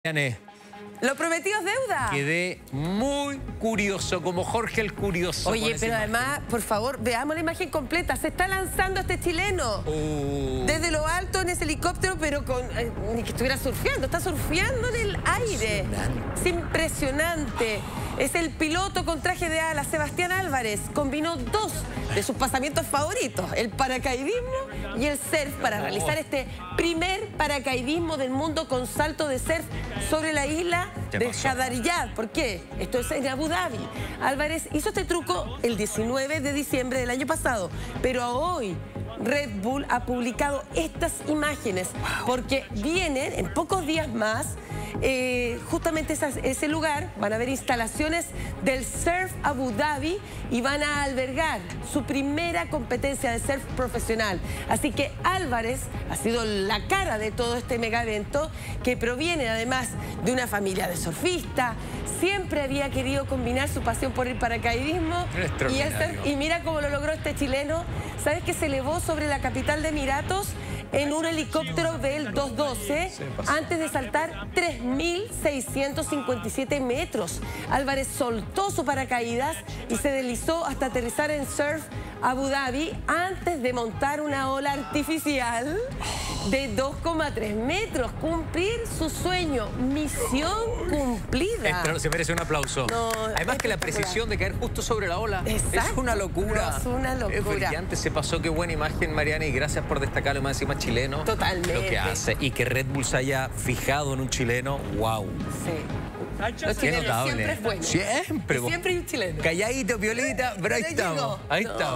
Yané, Lo prometido es deuda. quedé muy curioso, como Jorge el Curioso. Oye, pero además, por favor, veamos la imagen completa. Se está lanzando este chileno. Desde lo alto en ese helicóptero, pero con ni que estuviera surfeando. Está surfeando en el aire. Es impresionante. Es el piloto con traje de ala, Sebastián Álvarez. Combinó dos de sus pasamientos favoritos, el paracaidismo y el surf, para realizar este primer paracaidismo del mundo con salto de surf sobre la isla de Jadariyat. ¿Por qué? Esto es en Abu Dhabi. Álvarez hizo este truco el 19 de diciembre del año pasado, pero hoy Red Bull ha publicado estas imágenes porque vienen en pocos días más justamente ese lugar. Van a haber instalaciones del Surf Abu Dhabi y van a albergar su primera competencia de surf profesional. Así que Álvarez ha sido la cara de todo este mega evento, que proviene además de una familia de surfistas. Siempre había querido combinar su pasión por el paracaidismo y el surf, y mira cómo lo logró este chileno. ¿Sabes que se elevó sobre la capital de Emiratos en un helicóptero Bell 212 antes de saltar 3.657 metros? Álvarez soltó su paracaídas y se deslizó hasta aterrizar en Surf Abu Dhabi antes de montar una ola artificial de 2,3 metros. Cumplir su sueño. Misión cumplida. Se merece un aplauso. No, además que la precisión de caer justo sobre la ola. Exacto. Es una locura. No, es una locura. Es brillante, se pasó. Qué buena imagen, Mariana, y gracias por destacarlo, más encima chileno. Totalmente. Lo que hace. Y que Red Bull se haya fijado en un chileno. ¡Wow! Sí. Los Qué chilenos notable. siempre es bueno. Siempre. Y siempre hay un chileno. Calladito, violita, pero ahí Ya estamos. llegó. Ahí No. estamos.